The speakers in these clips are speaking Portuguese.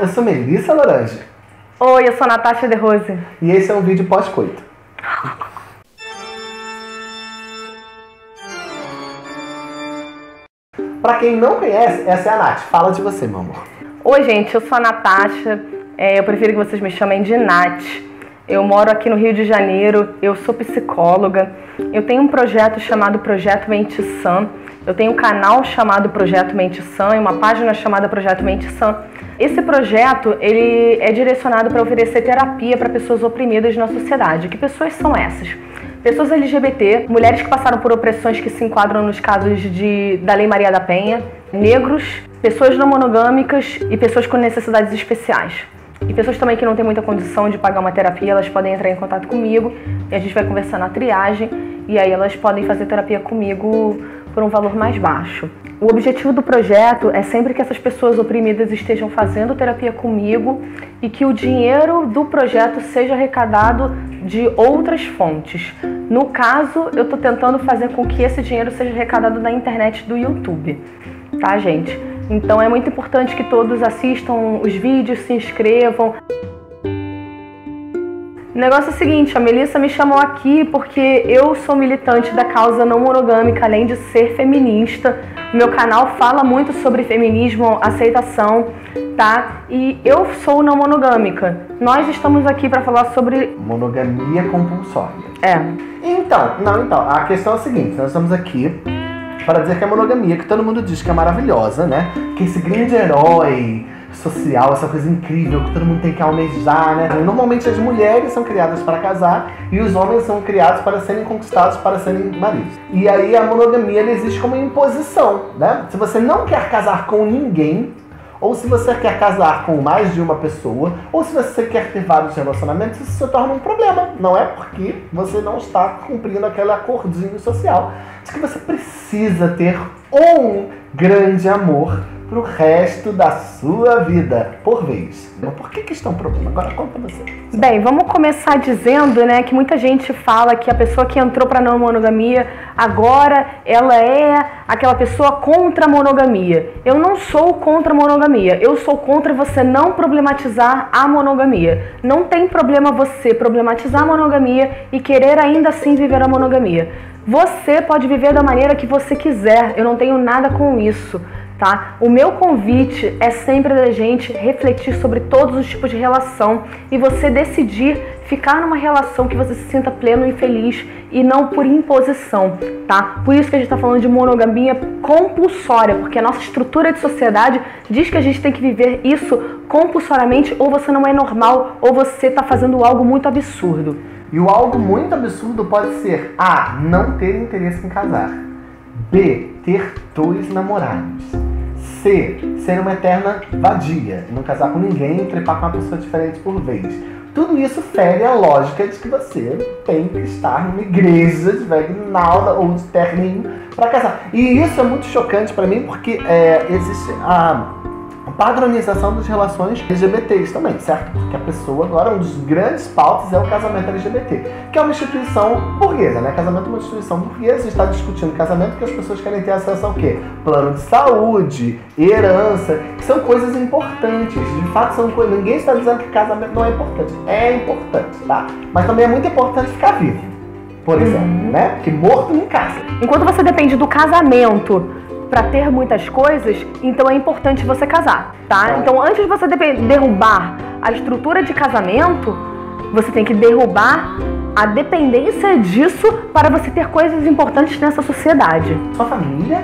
eu sou Melissa Lorange. Oi, eu sou Natasha De Rose. E esse é um vídeo pós-coito. Pra quem não conhece, essa é a Nath. Fala de você, meu amor. Oi, gente, eu sou a Natasha. Eu prefiro que vocês me chamem de Nath. Eu moro aqui no Rio de Janeiro, eu sou psicóloga. Eu tenho um projeto chamado Projeto Mente Sã. Eu tenho um canal chamado Projeto Mente Sã e uma página chamada Projeto Mente Sã. Esse projeto, ele é direcionado para oferecer terapia para pessoas oprimidas na sociedade. Que pessoas são essas? Pessoas LGBT, mulheres que passaram por opressões que se enquadram nos casos da Lei Maria da Penha, negros, pessoas não monogâmicas e pessoas com necessidades especiais. E pessoas também que não têm muita condição de pagar uma terapia, elas podem entrar em contato comigo e a gente vai conversar na triagem e aí elas podem fazer terapia comigo por um valor mais baixo. O objetivo do projeto é sempre que essas pessoas oprimidas estejam fazendo terapia comigo e que o dinheiro do projeto seja arrecadado de outras fontes. No caso, eu estou tentando fazer com que esse dinheiro seja arrecadado na internet do YouTube, tá, gente? Então é muito importante que todos assistam os vídeos, se inscrevam. O negócio é o seguinte, a Melissa me chamou aqui porque eu sou militante da causa não monogâmica, além de ser feminista. O meu canal fala muito sobre feminismo, aceitação, tá? E eu sou não monogâmica. Nós estamos aqui para falar sobre monogamia compulsória. Então, a questão é a seguinte, nós estamos aqui para dizer que a monogamia, que todo mundo diz que é maravilhosa, né? Que esse grande herói social, essa coisa incrível que todo mundo tem que almejar, né? Normalmente as mulheres são criadas para casar e os homens são criados para serem conquistados, para serem maridos. E aí a monogamia ela existe como imposição, né? Se você não quer casar com ninguém, ou se você quer casar com mais de uma pessoa, ou se você quer ter vários relacionamentos, isso se torna um problema. Não é porque você não está cumprindo aquele acordinho social de que você precisa ter um grande amor pro resto da sua vida, por vez. Por que isso é um problema? Agora conta você. Bem, vamos começar dizendo, né, que muita gente fala que a pessoa que entrou para não monogamia, agora ela é aquela pessoa contra a monogamia. Eu não sou contra a monogamia, eu sou contra você não problematizar a monogamia. Não tem problema você problematizar a monogamia e querer ainda assim viver a monogamia. Você pode viver da maneira que você quiser, eu não tenho nada com isso. Tá? O meu convite é sempre da gente refletir sobre todos os tipos de relação e você decidir ficar numa relação que você se sinta pleno e feliz e não por imposição, tá? Por isso que a gente está falando de monogamia compulsória, porque a nossa estrutura de sociedade diz que a gente tem que viver isso compulsoriamente, ou você não é normal, ou você está fazendo algo muito absurdo. E o algo muito absurdo pode ser A. Não ter interesse em casar, B. Ter 2 namorados, C. Ser uma eterna vadia, não casar com ninguém e trepar com uma pessoa diferente por vez. Tudo isso fere a lógica de que você tem que estar numa igreja de vaginalda ou de terninho para casar. E isso é muito chocante para mim porque existe a padronização das relações LGBTs também, certo? Porque a pessoa agora, um dos grandes pautas é o casamento LGBT, que é uma instituição burguesa, né? Casamento é uma instituição burguesa, a gente está discutindo casamento porque as pessoas querem ter acesso ao quê? Plano de saúde, herança, que são coisas importantes, de fato são coisas, ninguém está dizendo que casamento não é importante, tá? Mas também é muito importante ficar vivo, por exemplo, né? Porque morto não casa. Enquanto você depende do casamento para ter muitas coisas, então é importante você casar, tá? Então antes de você derrubar a estrutura de casamento, você tem que derrubar a dependência disso para você ter coisas importantes nessa sociedade. Sua família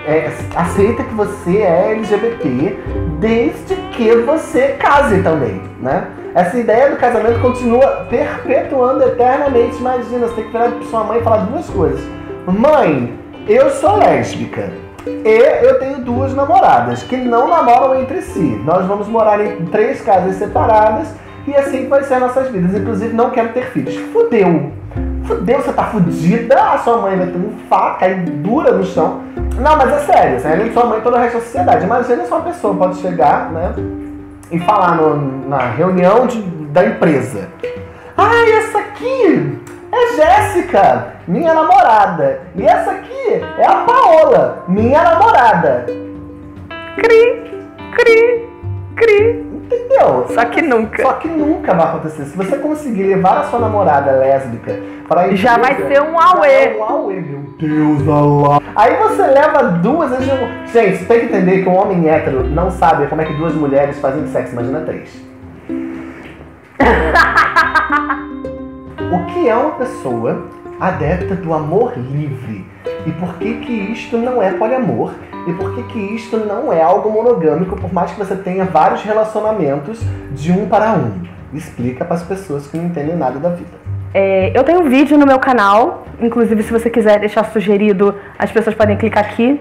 aceita que você é LGBT desde que você case também, né? Essa ideia do casamento continua perpetuando eternamente. Imagina, você tem que virar pra sua mãe e falar 2 coisas. Mãe, eu sou lésbica. E eu tenho 2 namoradas que não namoram entre si. Nós vamos morar em 3 casas separadas e assim vai ser nossas vidas. Inclusive, não quero ter filhos. Fudeu, você tá fudida. A sua mãe vai ter um faca cair dura no chão. Não, mas é sério, além de sua mãe, toda o resto da sociedade. Imagina se uma pessoa pode chegar, né, e falar na reunião da empresa: ai, essa aqui é Jéssica, minha namorada. E essa aqui é a Paola, minha namorada. Cri, cri, cri. Entendeu? Só que nunca. Só que nunca vai acontecer. Se você conseguir levar a sua namorada lésbica para a já vai ser um auê. Um auê, meu Deus, Allah. Aí você leva duas... Gente, você tem que entender que um homem hétero não sabe como é que duas mulheres fazem sexo. Imagina três. O que é uma pessoa adepta do amor livre? E por que que isto não é poliamor? E por que que isto não é algo monogâmico, por mais que você tenha vários relacionamentos de um para um? Explica para as pessoas que não entendem nada da vida. Eu tenho um vídeo no meu canal, inclusive se você quiser deixar sugerido, as pessoas podem clicar aqui.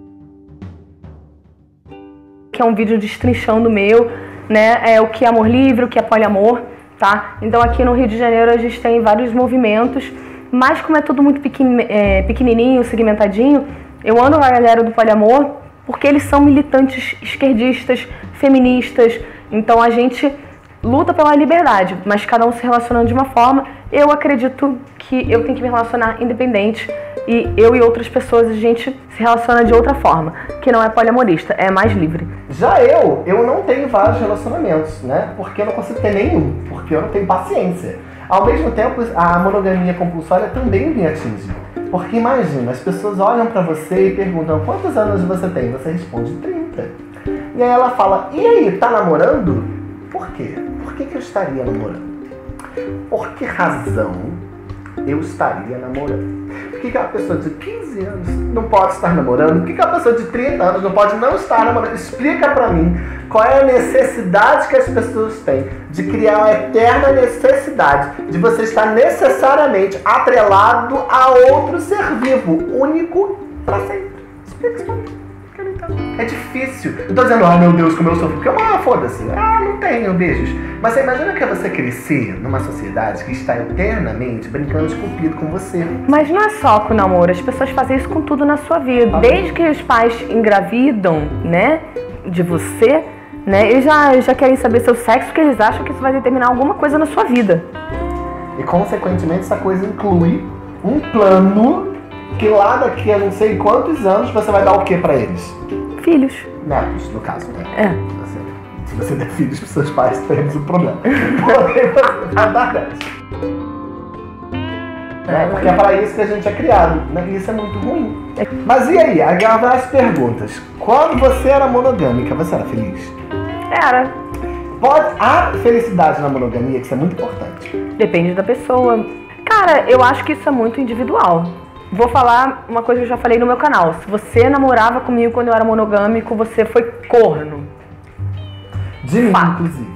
Que é um vídeo destrinchando o meu, né? O que é amor livre, o que é poliamor, tá? Então aqui no Rio de Janeiro a gente tem vários movimentos, mas como é tudo muito pequenininho, segmentadinho, eu ando com a galera do poliamor porque eles são militantes esquerdistas, feministas, então a gente luta pela liberdade, mas cada um se relacionando de uma forma. Eu acredito que eu tenho que me relacionar independente e eu e outras pessoas a gente se relaciona de outra forma, que não é poliamorista, é mais livre. Já eu não tenho vários relacionamentos, né? Porque eu não consigo ter nenhum, porque eu não tenho paciência. Ao mesmo tempo, a monogamia compulsória também me atinge. Porque imagina, as pessoas olham pra você e perguntam quantos anos você tem? Você responde 30. E aí ela fala, e aí, tá namorando? Por quê? Por que que eu estaria namorando? Por que razão eu estaria namorando? Por que que uma pessoa de 15 anos não pode estar namorando? Por que que uma pessoa de 30 anos não pode não estar namorando? Explica pra mim qual é a necessidade que as pessoas têm de criar uma eterna necessidade de você estar necessariamente atrelado a outro ser vivo, único pra sempre. Explica isso pra mim. É difícil. Eu tô dizendo, meu Deus, como eu sofro. Porque foda-se. Não tenho beijos. Mas você imagina que é você crescer numa sociedade que está eternamente brincando de cupido com você. Mas não é só com o namoro. As pessoas fazem isso com tudo na sua vida. Desde que os pais engravidam, né, de você, né, eles já querem saber seu sexo, porque eles acham que isso vai determinar alguma coisa na sua vida. E, consequentemente, essa coisa inclui um plano que lá daqui a não sei quantos anos você vai dar o que pra eles? Filhos. Netos, no caso, né? É. Se você der filhos pros seus pais, temos um problema. Porém, você vai dar netos. Porque é para isso que a gente é criado, né? E isso é muito ruim. Mas e aí? Agora as perguntas. Quando você era monogâmica, você era feliz? Era. Há felicidade na monogamia, que isso é muito importante. Depende da pessoa. Cara, eu acho que isso é muito individual. Vou falar uma coisa que eu já falei no meu canal. Se você namorava comigo quando eu era monogâmico, você foi corno. De mim, inclusive.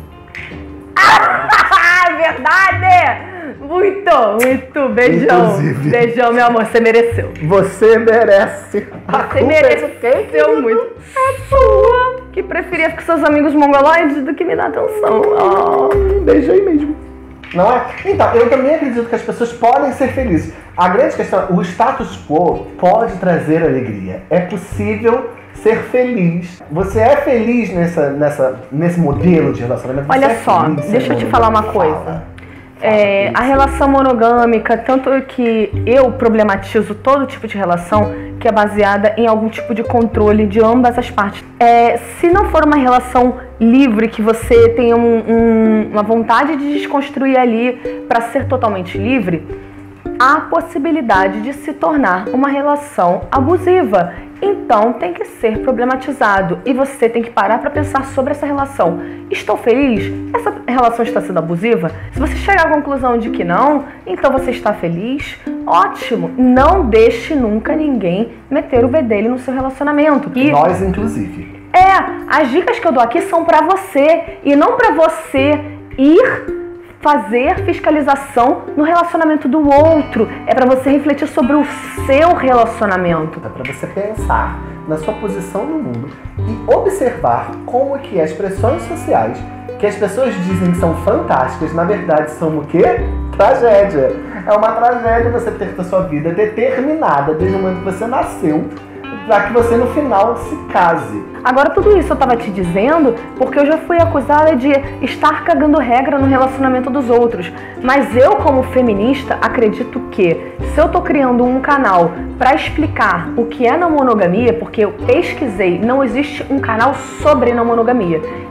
Verdade! Muito! Beijão. Inclusive. Beijão, meu amor. Você mereceu. Você merece. Você mereceu muito. É sua. Que preferia ficar com seus amigos mongoloides do que me dar atenção. Beijo aí mesmo. Não é? Então, eu também acredito que as pessoas podem ser felizes. A grande questão é, o status quo pode trazer alegria. É possível ser feliz. Você é feliz nesse modelo de relacionamento? Olha só, deixa eu te falar uma coisa. A relação monogâmica, tanto que eu problematizo todo tipo de relação que é baseada em algum tipo de controle de ambas as partes. Se não for uma relação livre, que você tenha uma vontade de desconstruir ali para ser totalmente livre, há possibilidade de se tornar uma relação abusiva. Então tem que ser problematizado e você tem que parar para pensar sobre essa relação. Estou feliz? Essa relação está sendo abusiva? Se você chegar à conclusão de que não, então você está feliz? Ótimo! Não deixe nunca ninguém meter o bedelho no seu relacionamento. Nós, inclusive. As dicas que eu dou aqui são para você e não para você ir fazer fiscalização no relacionamento do outro. É para você refletir sobre o seu relacionamento. É para você pensar na sua posição no mundo e observar como que as pressões sociais que as pessoas dizem que são fantásticas, na verdade são o quê? Tragédia. É uma tragédia você ter a sua vida determinada desde o momento que você nasceu, para que você no final se case. Agora tudo isso eu tava te dizendo porque eu já fui acusada de estar cagando regra no relacionamento dos outros. Mas eu, como feminista, acredito que se eu tô criando um canal para explicar o que é não monogamia, porque eu pesquisei, não existe um canal sobre não monogamia.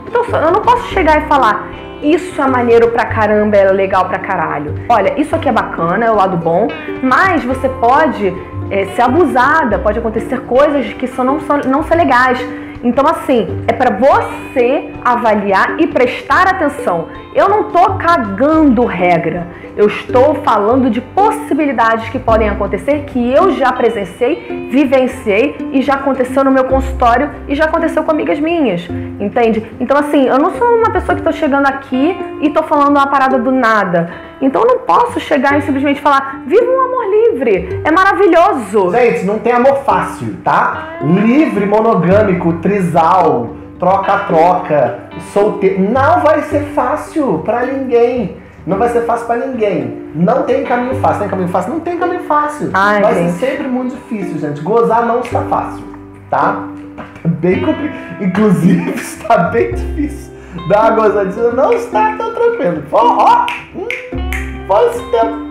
Então eu não posso chegar e falar, isso é maneiro pra caramba, é legal pra caralho. Olha, isso aqui é bacana, é o lado bom, mas você pode ser abusada, pode acontecer coisas que não são legais. Então, assim, é pra você avaliar e prestar atenção. Eu não tô cagando regra. Eu estou falando de possibilidades que podem acontecer, que eu já presenciei, vivenciei e já aconteceu no meu consultório e já aconteceu com amigas minhas, entende? Então, assim, eu não sou uma pessoa que tô chegando aqui e tô falando uma parada do nada. Então, eu não posso chegar e simplesmente falar, viva um amor livre, é maravilhoso. Gente, não tem amor fácil, tá? Livre, monogâmico, trisal, troca-troca, solteiro, não vai ser fácil pra ninguém. Não vai ser fácil pra ninguém. Não tem caminho fácil. Tem caminho fácil? Não tem caminho fácil. Ai, vai gente. ser sempre muito difícil, gente. Gozar não está fácil, tá? Tá bem complicado. Inclusive, está bem difícil. Dar uma gozadinha não está tão tranquilo. Ó, fora esse tempo.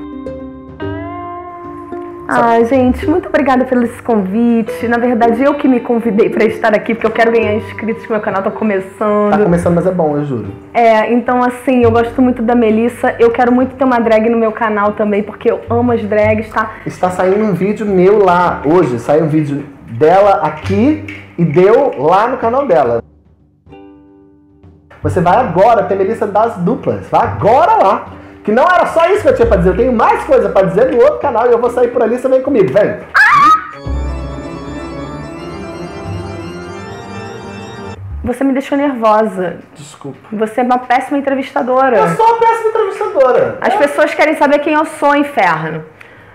Ah, gente, muito obrigada pelo esse convite. Na verdade, eu que me convidei pra estar aqui, porque eu quero ganhar inscritos, que meu canal tá começando. Tá começando, mas é bom, eu juro. Então assim, eu gosto muito da Melissa. Eu quero muito ter uma drag no meu canal também, porque eu amo as drags, tá? Está saindo um vídeo meu lá hoje. Saiu um vídeo dela aqui e deu lá no canal dela. Você vai agora ter Melissa das duplas. Vai agora lá. Que não era só isso que eu tinha pra dizer. Eu tenho mais coisa pra dizer no outro canal e eu vou sair por ali. Você vem comigo, vem. Você me deixou nervosa. Desculpa. Você é uma péssima entrevistadora. Eu sou uma péssima entrevistadora. As pessoas querem saber quem eu sou, inferno.